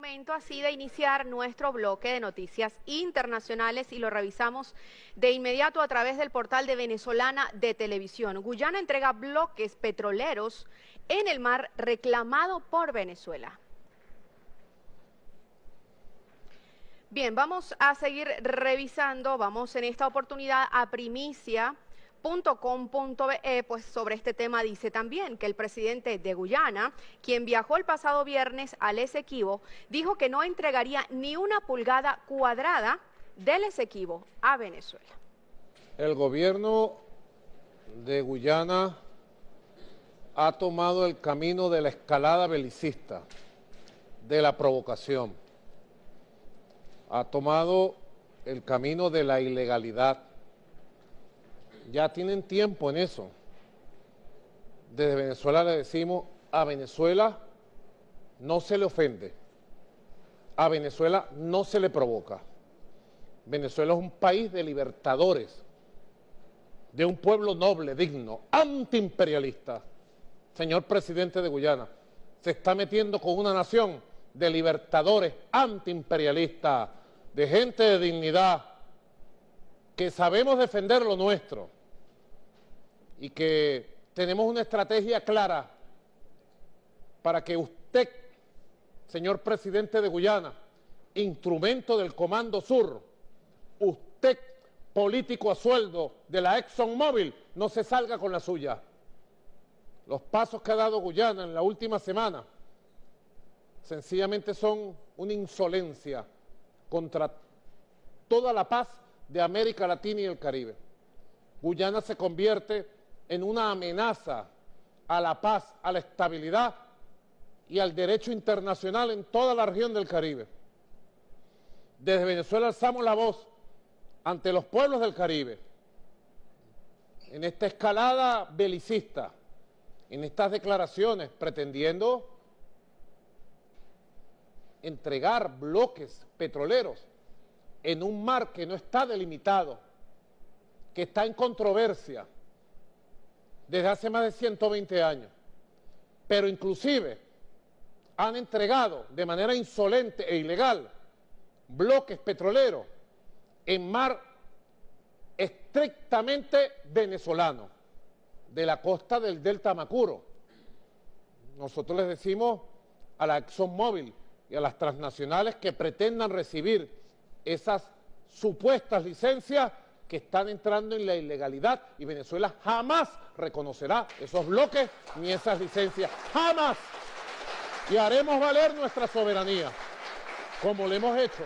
Momento así de iniciar nuestro bloque de noticias internacionales y lo revisamos de inmediato a través del portal de Venezolana de Televisión. Guyana entrega bloques petroleros en el mar reclamado por Venezuela. Bien, vamos a seguir revisando, vamos en esta oportunidad a primicia.com.be, pues sobre este tema dice también que el presidente de Guyana, quien viajó el pasado viernes al Esequibo, dijo que no entregaría ni una pulgada cuadrada del Esequibo a Venezuela. El gobierno de Guyana ha tomado el camino de la escalada belicista, de la provocación, ha tomado el camino de la ilegalidad. Ya tienen tiempo en eso. Desde Venezuela le decimos, a Venezuela no se le ofende, a Venezuela no se le provoca. Venezuela es un país de libertadores, de un pueblo noble, digno, antiimperialista. Señor presidente de Guyana, se está metiendo con una nación de libertadores antiimperialistas, de gente de dignidad, que sabemos defender lo nuestro y que tenemos una estrategia clara para que usted, señor presidente de Guyana, instrumento del Comando Sur, usted, político a sueldo de la ExxonMobil, no se salga con la suya. Los pasos que ha dado Guyana en la última semana sencillamente son una insolencia contra toda la paz de América Latina y el Caribe. Guyana se convierte en una amenaza a la paz, a la estabilidad y al derecho internacional en toda la región del Caribe. Desde Venezuela alzamos la voz ante los pueblos del Caribe en esta escalada belicista, en estas declaraciones pretendiendo entregar bloques petroleros en un mar que no está delimitado, que está en controversia desde hace más de 120 años, pero inclusive han entregado de manera insolente e ilegal bloques petroleros en mar estrictamente venezolano, de la costa del Delta Macuro. Nosotros les decimos a la ExxonMobil y a las transnacionales que pretendan recibir esas supuestas licencias que están entrando en la ilegalidad, y Venezuela jamás reconocerá esos bloques ni esas licencias, jamás. Y haremos valer nuestra soberanía, como lo hemos hecho,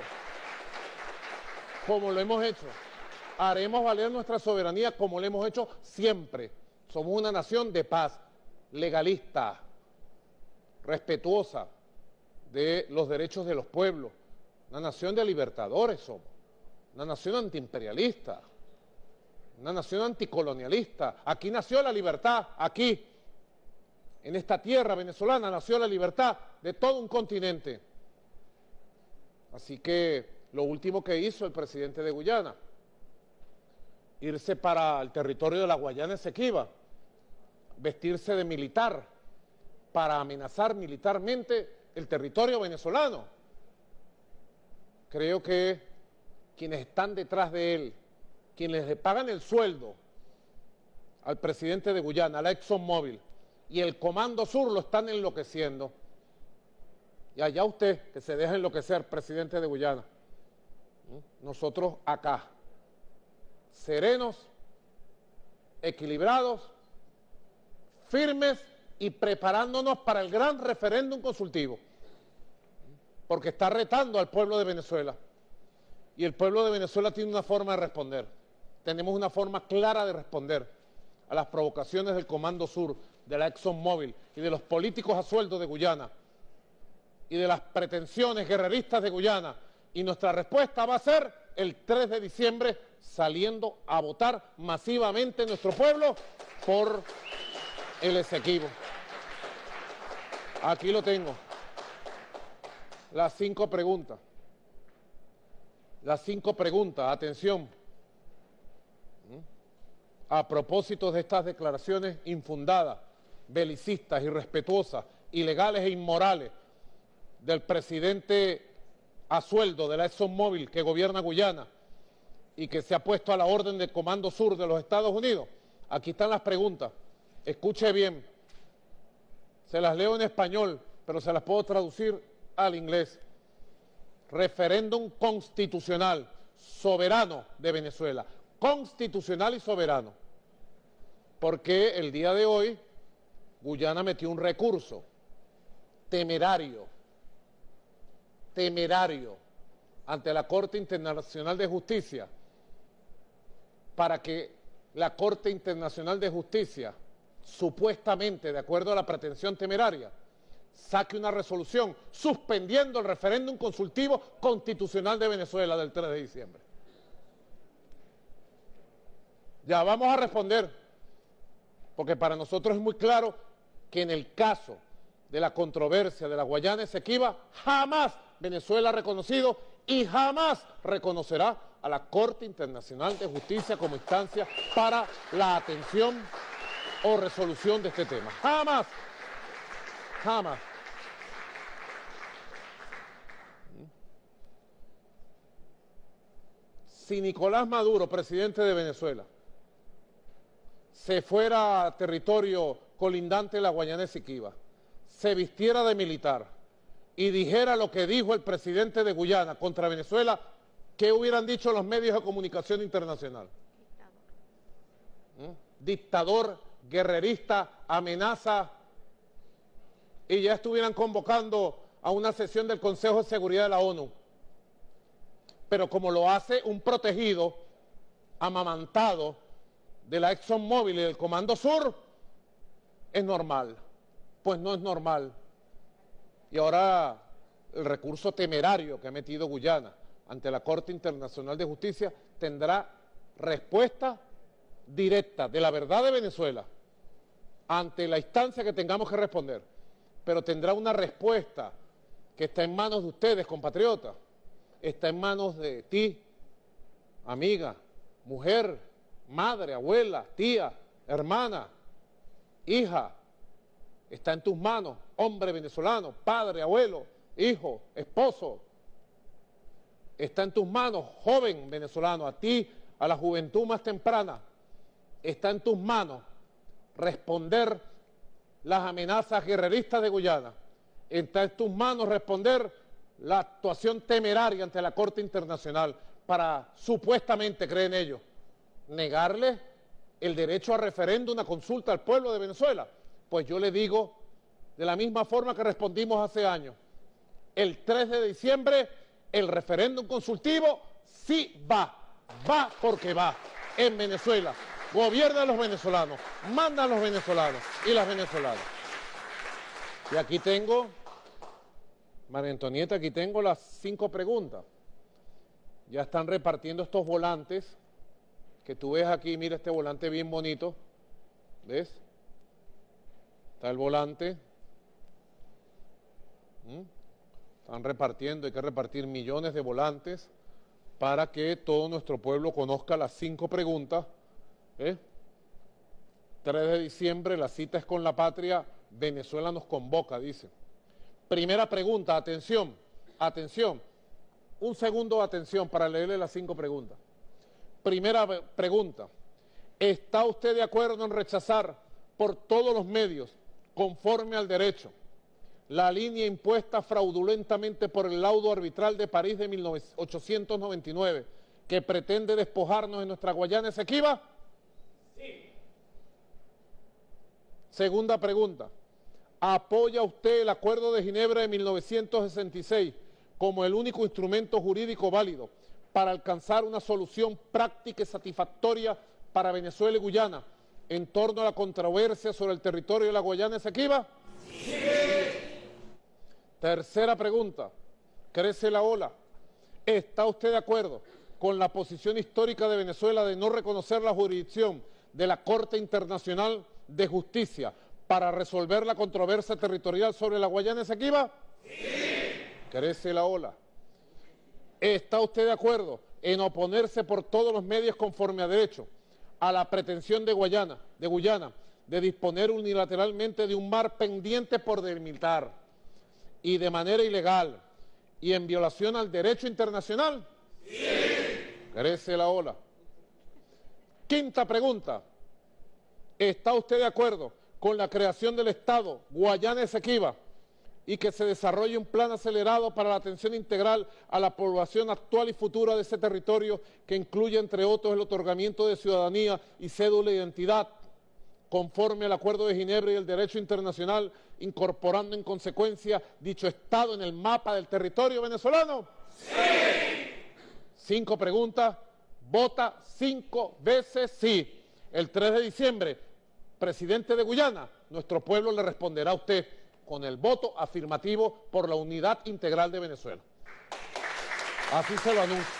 haremos valer nuestra soberanía como lo hemos hecho siempre. Somos una nación de paz, legalista, respetuosa de los derechos de los pueblos, una nación de libertadores somos, una nación antiimperialista, una nación anticolonialista. Aquí nació la libertad, aquí, en esta tierra venezolana nació la libertad de todo un continente. Así que lo último que hizo el presidente de Guyana, irse para el territorio de la Guayana Esequiba, vestirse de militar para amenazar militarmente el territorio venezolano. Creo que quienes están detrás de él, quienes le pagan el sueldo al presidente de Guyana, a la ExxonMobil y el Comando Sur, lo están enloqueciendo. Y allá usted, que se deja enloquecer, presidente de Guyana. Nosotros acá, serenos, equilibrados, firmes y preparándonos para el gran referéndum consultivo, porque está retando al pueblo de Venezuela, y el pueblo de Venezuela tiene una forma de responder. Tenemos una forma clara de responder a las provocaciones del Comando Sur, de la ExxonMobil y de los políticos a sueldo de Guyana y de las pretensiones guerreristas de Guyana, y nuestra respuesta va a ser el 3 de diciembre saliendo a votar masivamente nuestro pueblo por el Esequibo. Aquí lo tengo. Las 5 preguntas. Las 5 preguntas, atención. A propósito de estas declaraciones infundadas, belicistas, irrespetuosas, ilegales e inmorales del presidente a sueldo de la ExxonMobil que gobierna Guyana y que se ha puesto a la orden del Comando Sur de los Estados Unidos? Aquí están las preguntas. Escuche bien. Se las leo en español, pero se las puedo traducir al inglés. Referéndum constitucional, soberano de Venezuela. Constitucional y soberano. Porque el día de hoy Guyana metió un recurso temerario ante la Corte Internacional de Justicia para que la Corte Internacional de Justicia, supuestamente, de acuerdo a la pretensión temeraria, saque una resolución suspendiendo el referéndum consultivo constitucional de Venezuela del 3 de diciembre. Ya vamos a responder, porque para nosotros es muy claro que en el caso de la controversia de la Guayana Esequiba, jamás Venezuela ha reconocido y jamás reconocerá a la Corte Internacional de Justicia como instancia para la atención o resolución de este tema. Jamás. Jamás. Si Nicolás Maduro, presidente de Venezuela, se fuera a territorio colindante de la Guayana Esequiba, se vistiera de militar y dijera lo que dijo el presidente de Guyana contra Venezuela, ¿qué hubieran dicho los medios de comunicación internacional? Dictador, guerrerista, amenaza, y ya estuvieran convocando a una sesión del Consejo de Seguridad de la ONU. Pero como lo hace un protegido, amamantado, de la ExxonMobil y del Comando Sur, es normal. Pues no es normal. Y ahora el recurso temerario que ha metido Guyana ante la Corte Internacional de Justicia tendrá respuesta directa de la verdad de Venezuela ante la instancia que tengamos que responder, pero tendrá una respuesta que está en manos de ustedes, compatriotas, está en manos de ti, amiga, mujer, madre, abuela, tía, hermana, hija. Está en tus manos, hombre venezolano, padre, abuelo, hijo, esposo. Está en tus manos, joven venezolano, a ti, a la juventud más temprana. Está en tus manos responder las amenazas guerreristas de Guyana. Está en tus manos responder la actuación temeraria ante la Corte Internacional para, supuestamente, creen ellos, negarles el derecho a referéndum, una consulta al pueblo de Venezuela. Pues yo le digo, de la misma forma que respondimos hace años, el 3 de diciembre el referéndum consultivo sí va porque va en Venezuela. Gobiernan los venezolanos, mandan los venezolanos y las venezolanas. Y aquí tengo, María Antonieta, aquí tengo las 5 preguntas. Ya están repartiendo estos volantes que tú ves aquí. Mira este volante bien bonito, ¿ves? Está el volante. Están repartiendo, hay que repartir millones de volantes para que todo nuestro pueblo conozca las 5 preguntas. 3 de diciembre, la cita es con la patria, Venezuela nos convoca, dice. Primera pregunta, atención, atención. Un segundo de atención para leerle las 5 preguntas. Primera pregunta, ¿está usted de acuerdo en rechazar por todos los medios, conforme al derecho, la línea impuesta fraudulentamente por el laudo arbitral de París de 1899, que pretende despojarnos de nuestra Guayana Esequiba? Sí. Segunda pregunta, ¿apoya usted el Acuerdo de Ginebra de 1966 como el único instrumento jurídico válido para alcanzar una solución práctica y satisfactoria para Venezuela y Guyana en torno a la controversia sobre el territorio de la Guayana Esequiba? Sí. Tercera pregunta, crece la ola. ¿Está usted de acuerdo con la posición histórica de Venezuela de no reconocer la jurisdicción de la Corte Internacional de Justicia para resolver la controversia territorial sobre la Guayana Esequiba? Sí. Crece la ola. ¿Está usted de acuerdo en oponerse por todos los medios conforme a derecho a la pretensión de Guyana de disponer unilateralmente de un mar pendiente por delimitar y de manera ilegal y en violación al derecho internacional? Sí. Crece la ola. Quinta pregunta. ¿Está usted de acuerdo con la creación del Estado Guayana Esequiba y que se desarrolle un plan acelerado para la atención integral a la población actual y futura de ese territorio que incluye, entre otros, el otorgamiento de ciudadanía y cédula de identidad conforme al Acuerdo de Ginebra y el derecho internacional, incorporando en consecuencia dicho Estado en el mapa del territorio venezolano? ¡Sí! 5 preguntas, vota 5 veces sí. El 3 de diciembre, presidente de Guyana, nuestro pueblo le responderá a usted con el voto afirmativo por la unidad integral de Venezuela. Así se lo anuncio.